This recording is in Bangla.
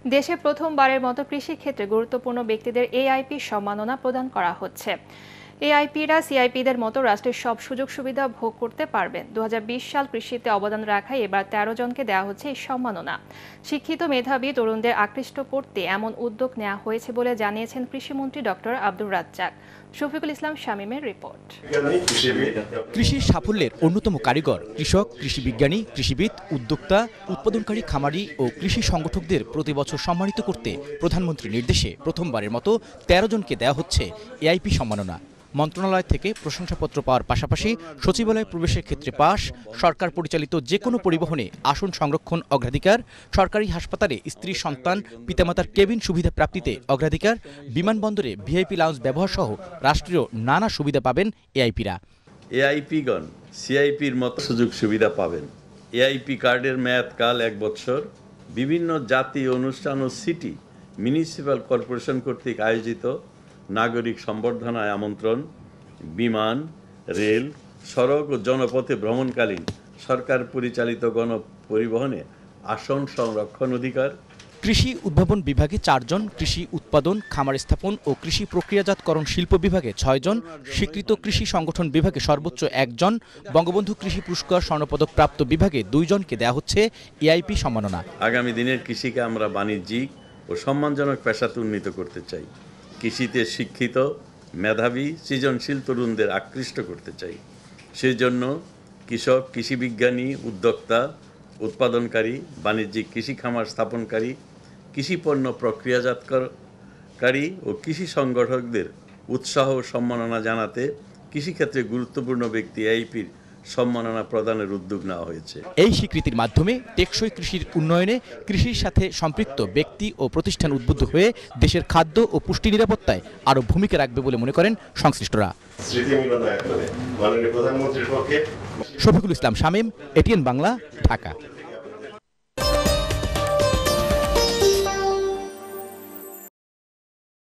দেশে প্রথমবারের মতো কৃষি ক্ষেত্রে গুরুত্বপূর্ণ ব্যক্তিদের এআইপি সম্মাননা প্রদান করা হচ্ছে। এআইপিরা সিআইপিদের মতো রাষ্ট্রের সব সুযোগ সুবিধা ভোগ করতে পারবেন। 2020 সাল কৃষিতে অবদান রাখায় এবার 13 জনকে দেওয়া হচ্ছে এই সম্মাননা। শিক্ষিত মেধাবী তরুণদের আকৃষ্ট করতে এমন উদ্যোগ নেওয়া হয়েছে বলে জানিয়েছেন কৃষিমন্ত্রী ডক্টর আব্দুর রাজ্জাক। শফিকুল ইসলাম শামীমের রিপোর্ট। কৃষির সাফল্যের অন্যতম কারিগর কৃষক, কৃষি বিজ্ঞানী, কৃষিবিদ, উদ্যোক্তা, উৎপাদনকারী খামারি ও কৃষি সংগঠকদের প্রতি বছর সম্মানিত করতে প্রধানমন্ত্রীর নির্দেশে প্রথমবারের মতো 13 জনকে দেওয়া হচ্ছে এআইপি সম্মাননা। মন্ত্রণালয় থেকে প্রশংসাপত্র পাওয়ার পাশাপাশি সচিবালয় প্রবেশের ক্ষেত্রে পাস, সরকার পরিচালিত যে কোনো পরিবহনে আসন সংরক্ষণ অগ্রাধিকার, সরকারি হাসপাতালে স্ত্রী সন্তান পিতামাতার কেবিন সুবিধা প্রাপ্তিতে অগ্রাধিকার, বিমানবন্দরে ভিআইপি লাউঞ্জ ব্যবহার সহ রাষ্ট্রীয় নানা সুবিধা পাবেন এআইপিরা। এআইপিগণ সিআইপির মতো সুযোগ সুবিধা পাবেন। এআইপি কার্ডের মেয়াদকাল 1 বছর। বিভিন্ন জাতীয় অনুষ্ঠান ও সিটি মিউনিসিপ্যাল কর্পোরেশন কর্তৃক আয়োজিত নাগরিক সম্বর্ধনায় আমন্ত্রণ, বিমান, রেল, সড়ক ও জনপথে ভ্রমণকালীন সরকার পরিচালিত গণপরিবহনে আসন সংরক্ষণ অধিকার। কৃষি উদ্ভাবন বিভাগে 4 জন, কৃষি উৎপাদন, খামার স্থাপন ও কৃষি প্রক্রিয়াজাতকরণ শিল্প বিভাগে 6 জন, স্বীকৃত কৃষি সংগঠন বিভাগে সর্বোচ্চ 1 জন, বঙ্গবন্ধু কৃষি পুরস্কার স্বর্ণপদক প্রাপ্ত বিভাগে 2 জনকে দেওয়া হচ্ছে এআইপি সম্মাননা। আগামী দিনের কৃষিকে আমরা বাণিজ্যিক ও সম্মানজনক পেশাতে উন্নীত করতে চাই। কৃষিতে শিক্ষিত, মেধাবী, সৃজনশীল তরুণদের আকৃষ্ট করতে চাই। সেই জন্য কৃষক, কৃষি বিজ্ঞানী, উদ্যোক্তা, উৎপাদনকারী, বাণিজ্যিক কৃষি খামার স্থাপনকারী, কৃষি পণ্য প্রক্রিয়াজাতকারী ও কৃষি সংগঠকদের উৎসাহ ও সম্মাননা জানাতে কৃষিক্ষেত্রে গুরুত্বপূর্ণ ব্যক্তি এআইপির সম্মাননা প্রদানের উদ্যোগ নেওয়া হয়েছে। এই স্বীকৃতির মাধ্যমে টেকসই কৃষির উন্নয়নে কৃষির সাথে সম্পৃক্ত ব্যক্তি ও প্রতিষ্ঠান উদ্বুদ্ধ হয়ে দেশের খাদ্য ও পুষ্টি নিরাপত্তায় আরও ভূমিকা রাখবে বলে মনে করেন সংশ্লিষ্টরা। প্রধানমন্ত্রীর পক্ষে শফিকুল ইসলাম শামীম, এটিএন বাংলা, ঢাকা।